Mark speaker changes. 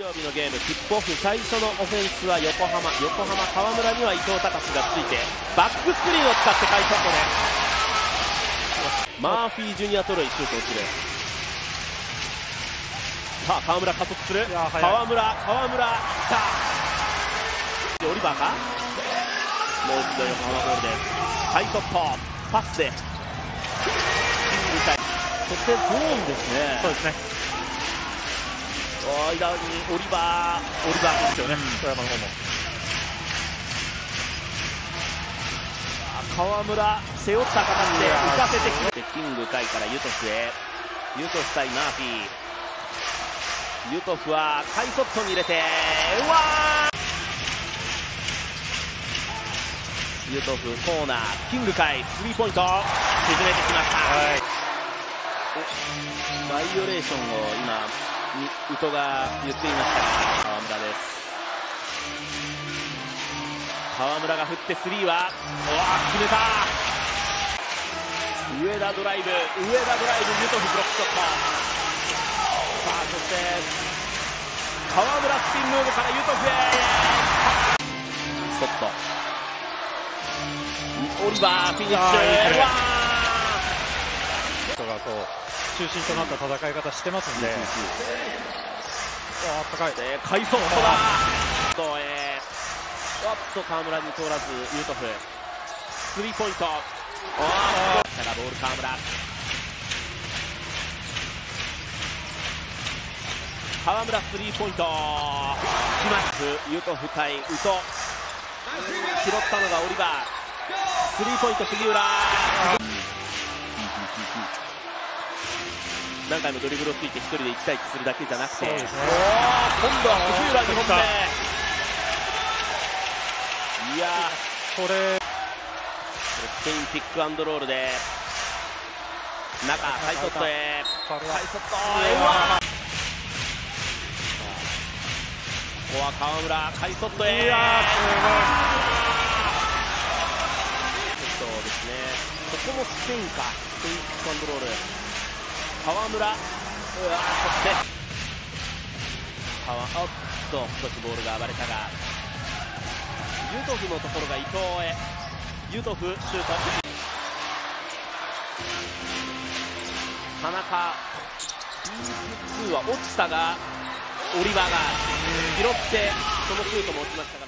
Speaker 1: 曜日のゲームキックオフ最初のオフェンスは横浜河村には伊藤隆がついてバックスクリーンを使って開ショットでマーフィージュニアトロイシュートをする。さあ河村加速する。河村来た。オリバーか。もう一度横浜ボールです。ハイショットパスでそしてゾーンですね。
Speaker 2: そうですね。
Speaker 1: 間にオリバーですよね。
Speaker 2: 富山の方も
Speaker 1: 河村背負った形で浮かせてきてキングカイからユトフへ。ユトフ対マーフィー。ユトフはハイショットに入れてユトフコーナーキングカイスリーポイント沈めてきました。バイオレーションを今宇都が言っていましたが河村です。河村が振ってスリーは決めた。上田ドライブユトフブロックショット。さあそして河村スピンムーブからユトフへストット。オリバーフィニッシュ。
Speaker 2: 中心となった戦い方してますんで、高い
Speaker 1: 快速だ。河村に通らずユトフスリーポイント。ボール河村スリーポイントきます。ユトフ対宇都拾ったのがオリバー。スリーポイント杉浦。何回もドリブルをついて1人で1対1するだけじゃなくて、今度は杉浦2本目。いやーこれスペインピックアンドロールで中ハイショットへここは河村ハイショットへそうですね。ここもスペインか。スペインピックアンドロール河村そして少しボールが暴れたがユトフのところが伊藤へ。ユトフシュート。田中 2は落ちたがオリバーが拾ってそのシュートも落ちましたが。